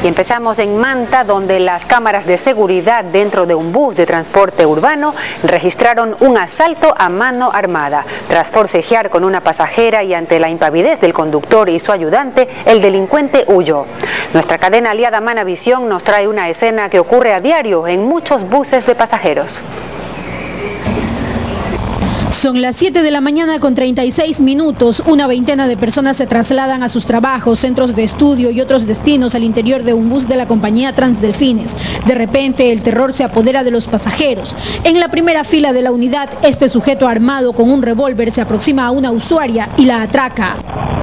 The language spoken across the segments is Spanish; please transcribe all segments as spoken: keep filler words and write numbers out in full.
Y empezamos en Manta, donde las cámaras de seguridad dentro de un bus de transporte urbano registraron un asalto a mano armada. Tras forcejear con una pasajera y ante la impavidez del conductor y su ayudante, el delincuente huyó. Nuestra cadena aliada Manavisión nos trae una escena que ocurre a diario en muchos buses de pasajeros. Son las siete de la mañana con treinta y seis minutos. Una veintena de personas se trasladan a sus trabajos, centros de estudio y otros destinos al interior de un bus de la compañía Transdelfines. De repente, el terror se apodera de los pasajeros. En la primera fila de la unidad, este sujeto armado con un revólver se aproxima a una usuaria y la atraca.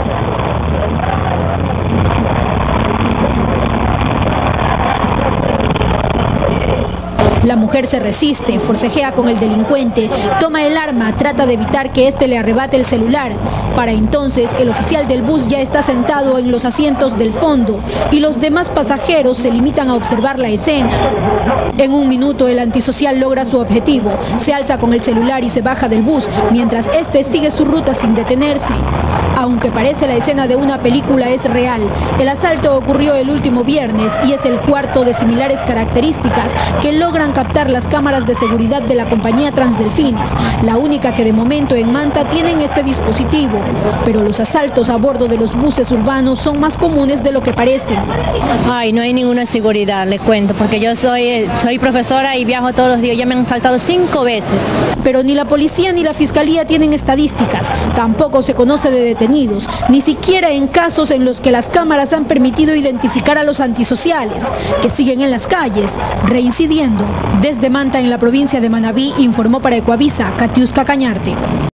La mujer se resiste, forcejea con el delincuente, toma el arma, trata de evitar que éste le arrebate el celular. Para entonces, el oficial del bus ya está sentado en los asientos del fondo y los demás pasajeros se limitan a observar la escena. En un minuto, el antisocial logra su objetivo, se alza con el celular y se baja del bus, mientras este sigue su ruta sin detenerse. Aunque parece la escena de una película, es real. El asalto ocurrió el último viernes y es el cuarto de similares características que logran captar las cámaras de seguridad de la compañía Transdelfines, la única que de momento en Manta tienen este dispositivo. Pero los asaltos a bordo de los buses urbanos son más comunes de lo que parecen. Ay, no hay ninguna seguridad, le cuento, porque yo soy, soy profesora y viajo todos los días, ya me han asaltado cinco veces. Pero ni la policía ni la fiscalía tienen estadísticas, tampoco se conoce de detenidos, ni siquiera en casos en los que las cámaras han permitido identificar a los antisociales, que siguen en las calles, reincidiendo. Desde Manta, en la provincia de Manabí, informó para Ecuavisa, Katiuska Cañarte.